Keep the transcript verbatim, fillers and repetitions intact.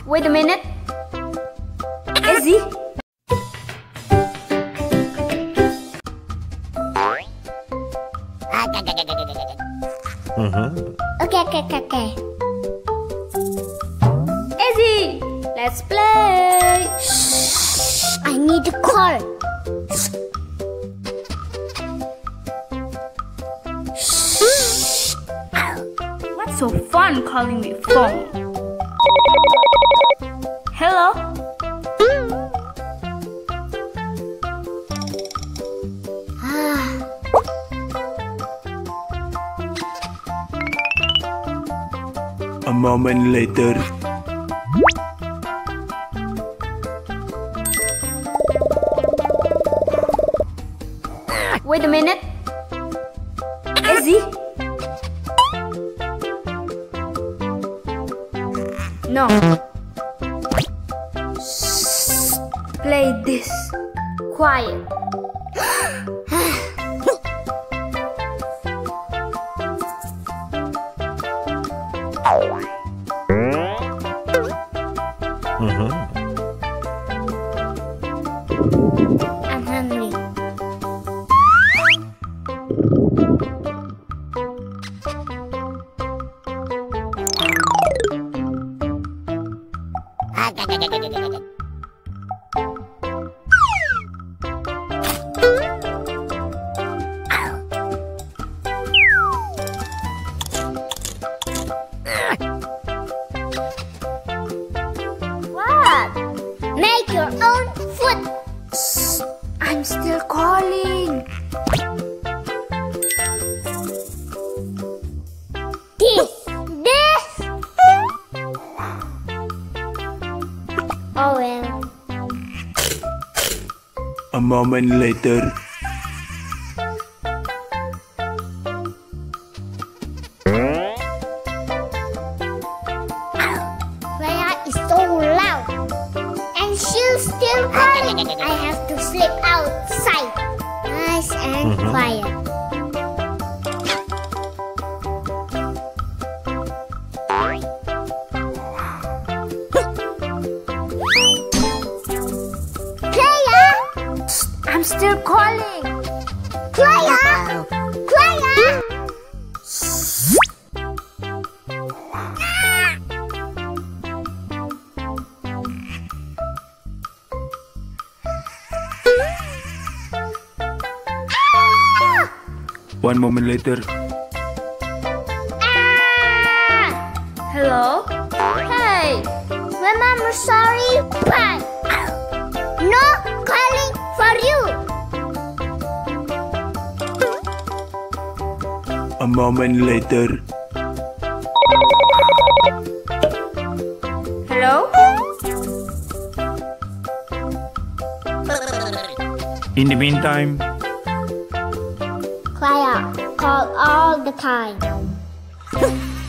Wait a minute. Izzy? Uh-huh. Okay, okay, okay, okay. Izzy, let's play. I need a call. What's so fun calling me phone? Hello? A moment later. Wait a minute. Izzy? No. Play this. Quiet. Uh-huh. I'm hungry. What? Make your own food. I'm still calling. This, this. Oh well. A moment later. Raya is so loud. And she's still calling. I have to sleep outside. Nice and Mhm. quiet. Claya! I'm still calling. Claya! Claya! One moment later. Ah! Hello? Hey! Mama, sorry. Bye. No calling for you. A moment later. Hello? In the meantime. Claya, call all the time.